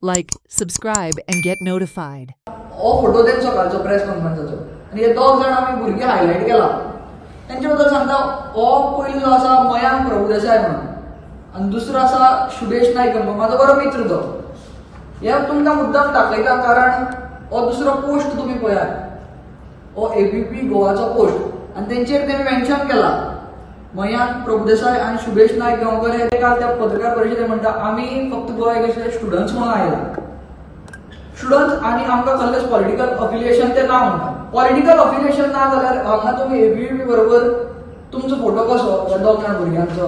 Like, subscribe, and get notified. हो photo तेच सकाळचो प्रेस कॉन्फरन्साचो आनी हे दोग जाण आमी भुरगे हायलायट केला. तेंचे बद्दल सांगता हो पयलो जो आसा मयांक प्रभुदेसाय म्हणून आनी दुसरो आसा शुभेश नायक म्हणून म्हाजो बरो मित्र तो. हे तुमकां मुद्दाम दाखयता कारण हो दुसरो पोस्ट तुमी पळयात हो एबीपी गोवाचो पोस्ट आनी तेंचेर तेणी मेन्शन केला मयांक प्रभुदेसाय आनी शुभेश नायक गांवकर हे काल त्या पत्रकार परिशदेंत म्हणटा आमी फक्त गोंयाक अशे स्टुडंट्स म्हणून आयला. स्टुडंट्स आनी आमकां कसलेंच पॉलिटिकल अफिलिएशन ते ना म्हणटा. पॉलिटिकल अफिलिएशन ना जाल्यार हांगा तुमी एबीपी बरोबर तुमचो फोटो कसो ह्या दोग जाण भुरग्यांचो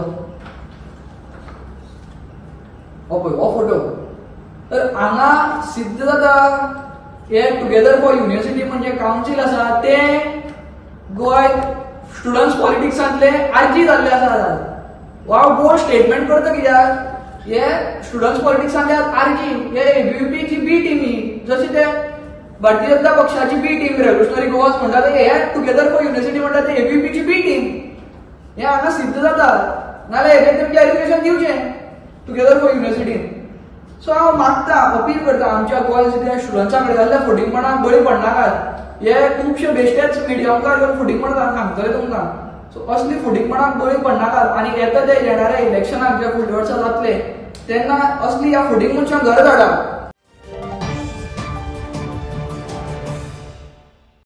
हो पळय हो फोटो. तर हांगा सिद्ध जाता हे टुगेदर फॉर युनिव्हर्सिटी म्हणजे कावन्सील आसा ते गोंय स्टुडंट्स पॉलिटिक्सांतले आर्ची जाल्ले आसा. हांव बोल्ड स्टेटमेंट करता कित्याक हे स्टुडंट्स पॉलिटिक्सांतले आर्ची हे एबीवीपीची बी टीमी जशी ते भारतीय जनता पक्षाची बी टीम रेव्होल्युशनरी गोवास म्हणटा ते हे टुगेदर फॉर युनिव्हर्सिटी म्हणटा ते एबीवीपीची बी टीम. हे हांगा सिद्ध जाता नाल्यार हेजेर तेमचें एज्युकेशन दिवचें टुगेदर फॉर युनिव्हर्सिटीन. सो हांव मागता अपील करता आमच्या गोंय युनिव्हर्सिटी स्टुडंट्सां कडेन जाल्ल्या फुटींगपणाक बळी पडनाकात. हे खुबशे बेश्टेच मिडियमकार घेवन फुटींगपण सांगतले तुमकां. सो असली फुटींगपणाक बळी पडनाकात आनी येता ते येणाऱ्या इलेक्शनाक जे फुडल्या वर्सा जातले तेन्ना असली ह्या फुटींग मनशांक घर धाडा.